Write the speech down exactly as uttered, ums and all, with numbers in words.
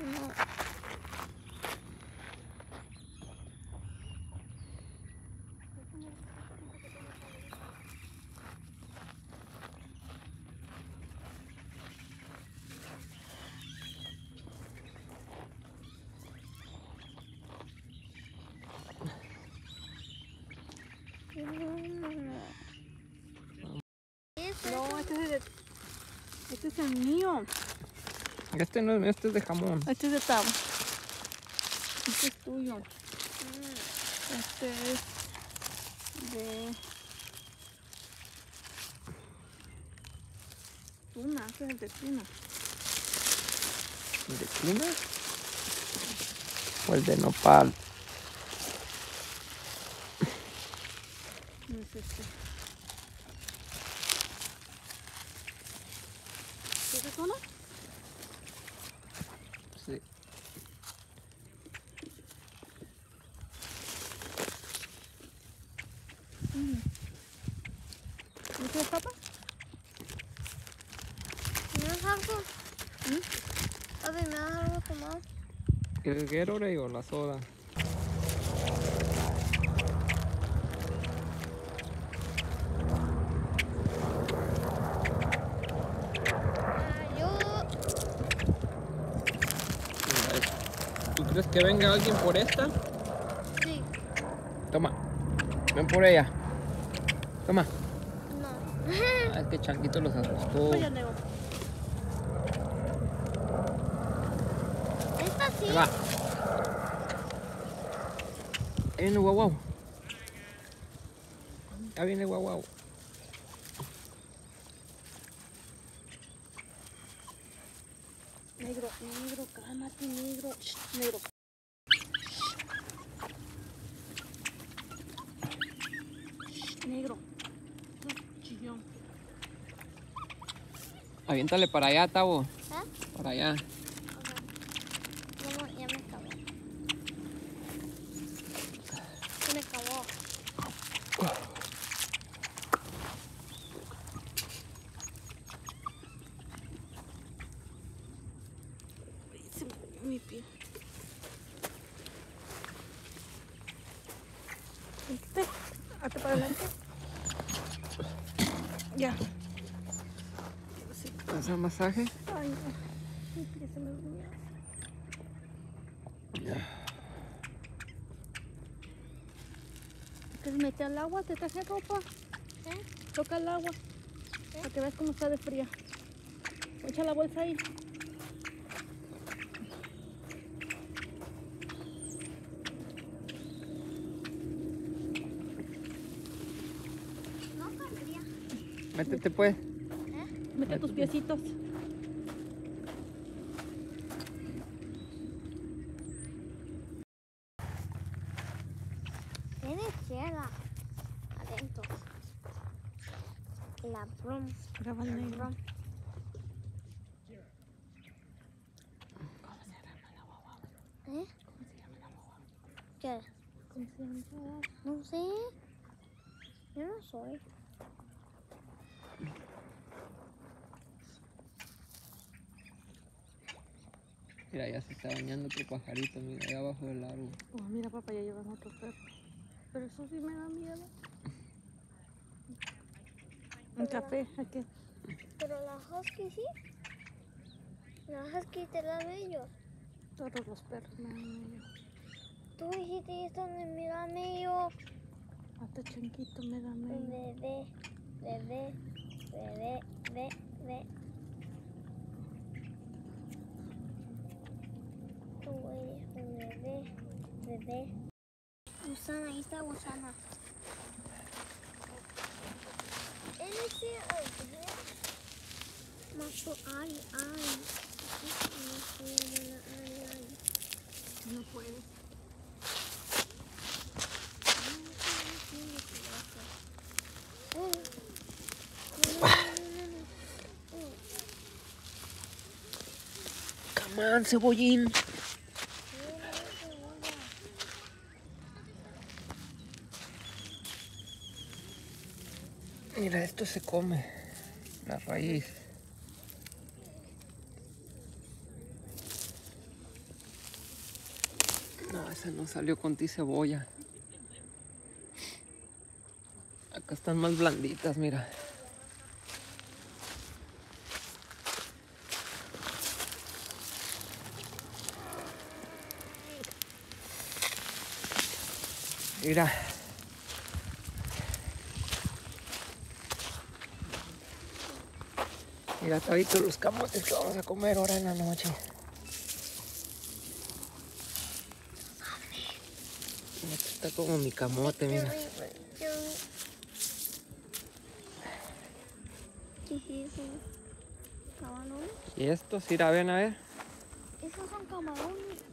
No. No, este es, de, este es el mío. Este no es mío, este es de jamón. Este es de Tavo. Este es tuyo. Mm. Este es de tuna. Este es el de tuna. ¿El de tuna? ¿O el de nopal? No es este. ¿Es de tuna? Sí. Mm. ¿Este es papa? ¿Me das algo? ¿Mm? A ver, ¿me das algo a tomar? ¿El Gatorade o la soda? ¿Tú crees que venga alguien por esta? Sí. Toma. Ven por ella. Toma. No. Ah, es que Changuito los asustó. Pues ya nego. Esta sí. Ahí va. Ahí viene guau guau. Ahí viene guau guau. Negro, negro, cálmate, negro. Shh, negro. Shh, negro. Chillón. Aviéntale para allá, Tavo. ¿Eh? Para allá. Okay. No, ya me acabó. Se me acabó. Se me movió mi pie. Este, hazte para adelante. Ya. ¿Hacer masaje? Ay, no. Mi pie se me durmió. ¿Te metes al agua? ¿Te traje ropa? ¿Eh? Toca el agua. ¿Eh? Para que veas cómo está de fría. Echa la bolsa ahí. No cabría. Métete pues. ¿Eh? Mete tus piecitos. Tiene tierra adentro. La brum. Graba el negro. Brum. ¿Eh? ¿Qué? ¿Cómo se llama? No sé. Yo no soy. Mira, ya se está bañando otro pajarito, mira, allá abajo del árbol. Oh, mira, papá, ya llevan otro perro. Pero eso sí me da miedo. Un café, aquí. Pero la husky sí. La husky te da bello. Todos los perros me dan miedo. Tú dijiste esto me da bello. Hasta Chanquito me da miedo. Bebé, bebé, bebé, bebé, bebé. Tú eres un bebé, bebé. Gusana, ahí está Gusana. Él es el macho, ay, ay. Ay, ay. No puede. Come on, cebollín. Mira, esto se come. La raíz. esa no salió con ti cebolla. Acá están más blanditas, mira. Mira. Mira, todos los camotes que vamos a comer ahora en la noche. Este está como mi camote, mira. ¿Qué es eso? ¿Camarones? Y estos, mira, ven a ver. Esos son camarones.